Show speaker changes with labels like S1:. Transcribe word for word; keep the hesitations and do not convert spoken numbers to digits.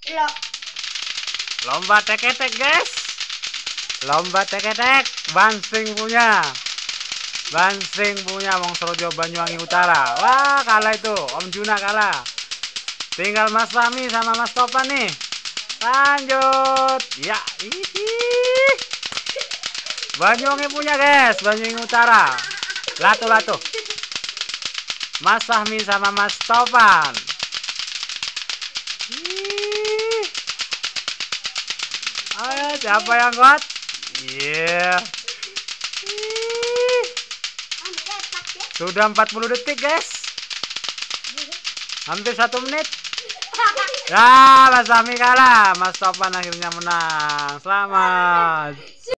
S1: Lo.
S2: Lomba tek-tek, guys. Lomba tek-tek. Bansing punya. Bansing punya Wong Sorojo Banyuwangi Utara. Wah, kalah itu. Om Juna kalah. Tinggal Mas Fahmi sama Mas Topan nih. Lanjut. Ya, hihi. Banyuwangi punya, guys. Banyuwangi Utara. Latu-latu. Mas Fahmi sama Mas Topan. Ih. Ayo, siapa yang kuat? Iya. Yeah. Sudah empat puluh detik, guys. Hampir satu menit. Ya, Mas Fahmi kalah. Mas Topan akhirnya menang. Selamat.